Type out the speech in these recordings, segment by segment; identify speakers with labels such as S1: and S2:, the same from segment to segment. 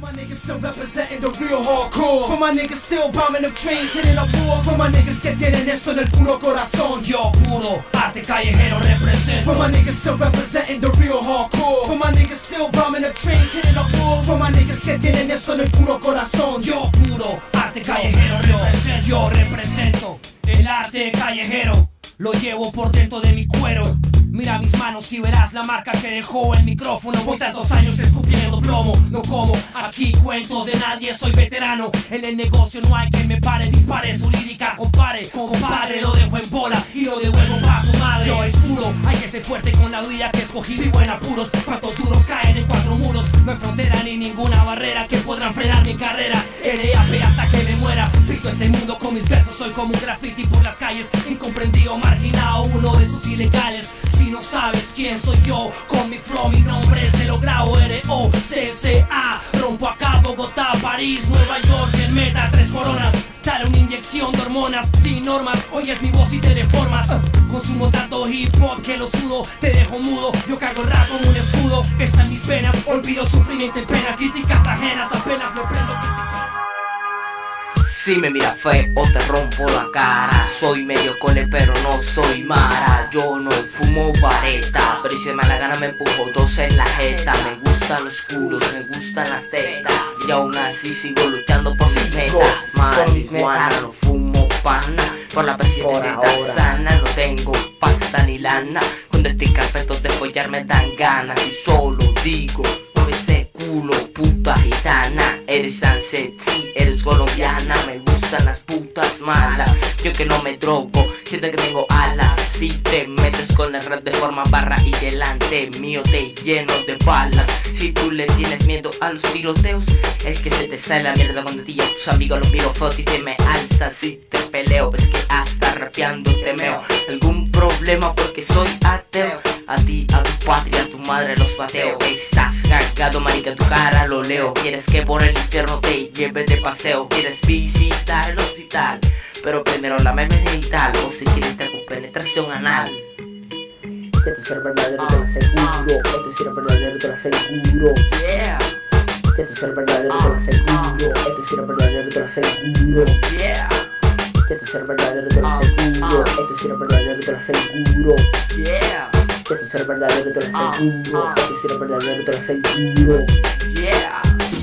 S1: my niggas still representing the real hardcore. For my niggas still bombing them trains, hitting up war. For my niggas que tienen esto en el puro corazón.
S2: Yo puro arte callejero represento.
S1: For my niggas still representing the real hardcore. For my niggas still bombing them trains, hitting up war. For my niggas que tienen esto en el puro corazón.
S2: Yo puro arte callejero represento. Yo represento el arte callejero. Lo llevo por dentro de mi cuero. Mira mis manos y verás la marca que dejó el micrófono. Voy tantos años escupiendo plomo. No como aquí cuentos de nadie, soy veterano. En el negocio no hay quien me pare. Dispare su lírica, compare. Compadre, lo dejo en bola y lo devuelvo pa' su madre. Yo es puro, hay que ser fuerte con la vida que escogí. Vivo en apuros, cuantos duros caen en cuatro muros. No hay frontera ni ninguna barrera que podrán frenar mi carrera. R.A.P. hasta que me muera. Pinto este mundo con mis versos, soy como un graffiti por las calles. Incomprendido, marginado, uno de esos ilegales. Si no sabes quién soy yo, con mi flow mi nombre es el grabo R.O.C.C.A. Rompo acá Bogotá, París, Nueva York, el meta, 3 coronas. Dale una inyección de hormonas, sin normas, oyes mi voz y te deformas. Consumo tanto hip hop que lo sudo, te dejo mudo. Yo cargo el rap como un escudo, está en mis venas, olvido sufrimiento y pena. Críticas ajenas, apenas me prendo criticar.
S3: Si me mira feo te rompo la cara. Soy medio cole pero no soy mara. Yo no fumo vareta, pero si se me da la gana me empujo 2 en la jeta. Me gustan los culos, me gustan las tetas, y aún así sigo luchando por mis metas. Marihuana, no fumo pana, por la presidenta sana. No tengo pasta ni lana, cuando estoy carpeto de follar me dan ganas. Y solo digo, mueve ese culo, puta gitana. Eres tan sexy, eres colombiana. Me gustan las putas malas, yo que no me drogo, siento que tengo alas. Si te metes con el rap de forma barra y delante mío te lleno de balas. Si tú le tienes miedo a los tiroteos, es que se te sale la mierda cuando te y a tus amigos los miro feos y te me alzas. Si te peleo, es que hasta rapeando te meo. ¿Algún problema porque soy ateo? A ti, a tu patria, a tu madre los bateo. Estás cagado, marica, tu cara lo leo. Quieres que por el infierno te lleve de paseo. Quieres visitar el hospital, pero primero la meme genital. O si quieres entrar con penetración anal.
S4: Esto es el verdadero, te lo aseguro. Esto es el verdadero, te lo aseguro.
S3: Yeah.
S4: Esto es el verdadero, te lo aseguro. Esto es el verdadero, te lo aseguro.
S3: Yeah.
S4: Esto es el verdadero, te lo aseguro. Esto es el verdadero, te lo aseguro.
S3: Yeah.
S4: Esto es el verdadero, te lo aseguro. Esto es el verdadero, te lo aseguro.
S3: Yeah.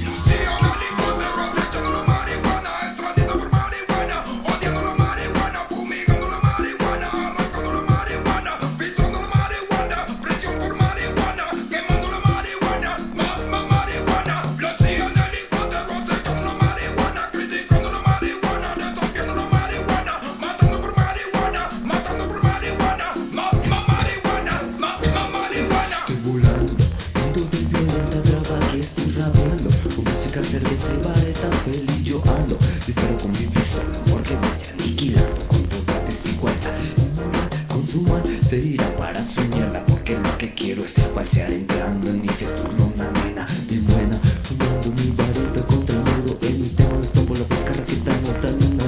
S5: Cerveza y vareta, feliz yo ando. Disparo con mi pistola porque voy aniquilando con toda desigualdad. Consumar se irá para su mierda, porque lo que quiero es falsear entrando en mi fiesta. Una nena bien buena, fumando mi vareta contra el muro. En mi tema les tomo la pesca, raqueta, no tan una